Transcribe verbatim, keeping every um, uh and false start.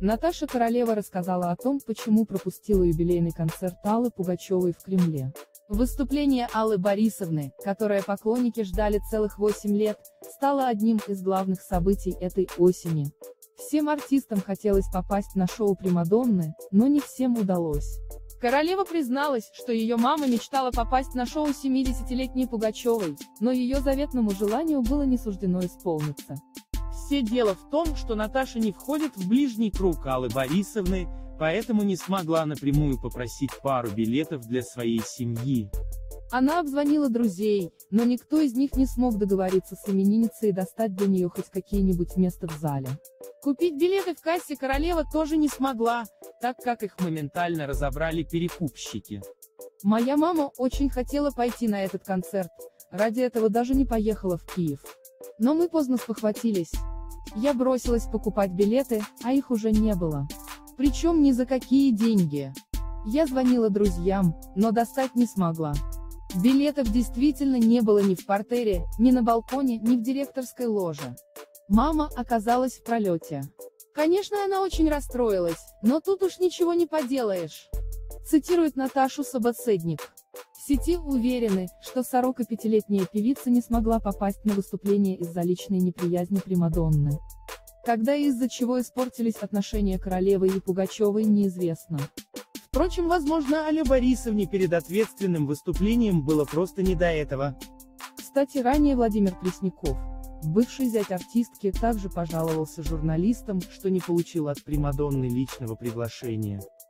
Наташа Королева рассказала о том, почему пропустила юбилейный концерт Аллы Пугачевой в Кремле. Выступление Аллы Борисовны, которое поклонники ждали целых восемь лет, стало одним из главных событий этой осени. Всем артистам хотелось попасть на шоу Примадонны, но не всем удалось. Королева призналась, что ее мама мечтала попасть на шоу семидесятилетней Пугачевой, но ее заветному желанию было не суждено исполниться. Все дело в том, что Наташа не входит в ближний круг Аллы Борисовны, поэтому не смогла напрямую попросить пару билетов для своей семьи. Она обзвонила друзей, но никто из них не смог договориться с именинницей и достать для нее хоть какие-нибудь места в зале. Купить билеты в кассе Королева тоже не смогла, так как их моментально разобрали перекупщики. Моя мама очень хотела пойти на этот концерт, ради этого даже не поехала в Киев. Но мы поздно спохватились. Я бросилась покупать билеты, а их уже не было. Причем ни за какие деньги. Я звонила друзьям, но достать не смогла. Билетов действительно не было ни в партере, ни на балконе, ни в директорской ложе. Мама оказалась в пролете. Конечно, она очень расстроилась, но тут уж ничего не поделаешь. Цитирует Наташу собеседник. В сети уверены, что сорокапятилетняя певица не смогла попасть на выступление из-за личной неприязни Примадонны. Когда и из-за чего испортились отношения Королевы и Пугачевой, неизвестно. Впрочем, возможно, Алле Борисовне перед ответственным выступлением было просто не до этого. Кстати, ранее Владимир Пресняков, бывший зять артистки, также пожаловался журналистам, что не получил от Примадонны личного приглашения.